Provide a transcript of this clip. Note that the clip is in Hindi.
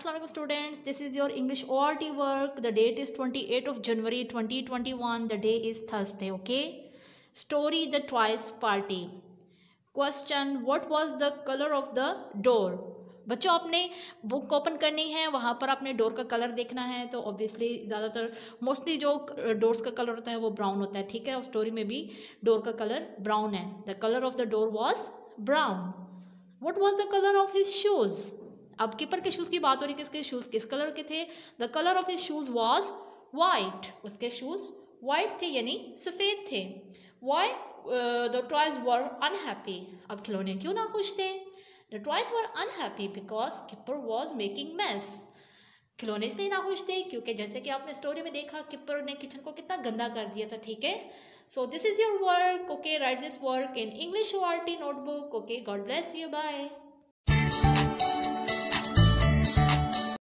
Assalamualaikum students, this is your English ORT work. The date is 28th of January 2021. The day is Thursday, okay? Story The Twice Party. Question, what was the color of the door? बच्चों आपने बुक ओपन करनी है, वहाँ पर आपने डोर का कलर देखना है। तो ऑब्वियसली ज़्यादातर मोस्टली जो डोर्स का कलर होता है वो ब्राउन होता है, ठीक है। और स्टोरी में भी डोर का कलर ब्राउन है। The colour of the door was brown. What was the colour of his shoes? अब कीपर के शूज़ की बात हो रही है, किसके शूज़ किस कलर के थे? The colour of his shoes was white. उसके शूज़ वाइट थे यानी सफ़ेद थे। Why the toys were unhappy. अब खिलौने क्यों ना खुश थे? The toys were unhappy because Keeper was making mess. खिलौने इसलिए ना खुश थे क्योंकि जैसे कि आपने स्टोरी में देखा किपर ने किचन को कितना गंदा कर दिया था, ठीक है। So this is your work, okay. Write this work in English ORT notebook, okay. God bless you, bye.